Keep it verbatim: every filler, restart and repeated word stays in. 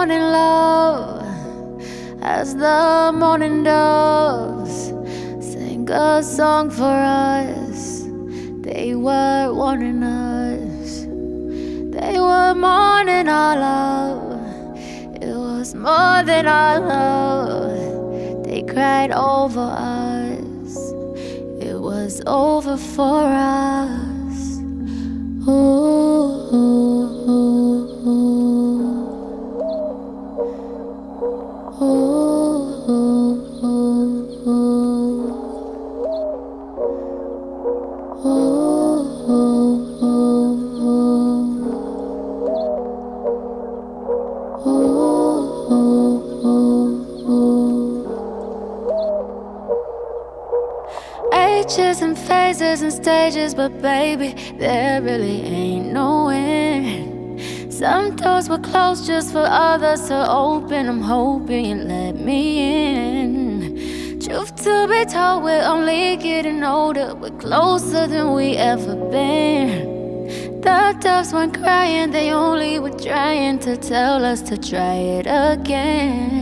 morning love, as the morning doves sang a song for us. They were warning us, they were mourning our love. It was more than our love. They cried over us, it was over for us. Ooh, ooh, ooh, ooh, ooh, ooh, ooh, ooh, ooh, ooh, ooh. Ages and phases and stages, but baby, there really ain't no end. Some doors were closed just for others to open. I'm hoping you let me in. Truth to be told, we're only getting older. We're closer than we ever been. The doves weren't crying, they only were trying to tell us to try it again.